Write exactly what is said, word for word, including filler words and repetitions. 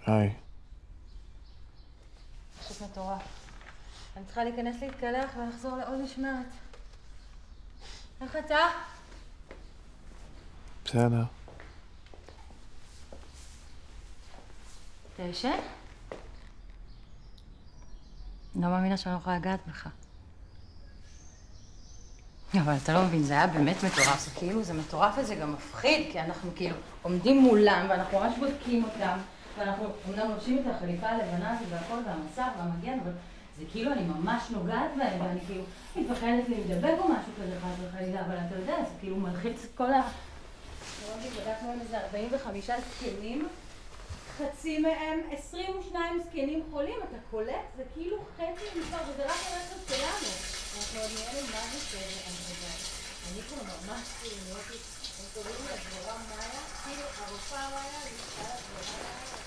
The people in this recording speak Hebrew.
היי. פשוט מטורף. אני צריכה להיכנס להתקלח ולחזור לעוד משמרת. איך אתה? בסדר. אתה ישן? לא מאמינה שאני לא יכולה לגעת בך. אבל אתה לא מבין, זה היה באמת מטורף. זה כאילו, זה מטורף וזה גם מפחיד, כי אנחנו כאילו עומדים מולם ואנחנו ממש בודקים אותם, ואנחנו אומנם לובשים את החליפה הלבנה הזאת והכל, והמסך והמגן, אבל זה כאילו אני ממש נוגעת בהם, ואני כאילו מתפחדת להידבק או משהו כזה חס וחלילה, אבל אתה יודע, זה כאילו מלחיץ את כל ה... בדקנו עם איזה ארבעים וחמישה זקנים, חצי מהם, עשרים ושניים זקנים חולים, אתה קולט? זה כאילו חצי מספר, וזה רק הרכב שלנו. אנחנו עוד נהיה לי מה זה שזה, אני כבר ממש כאילו, הם קוראים לה דבורה מאיה, כאילו הרופאה מאיה, היא צריכה לדבורה מאיה.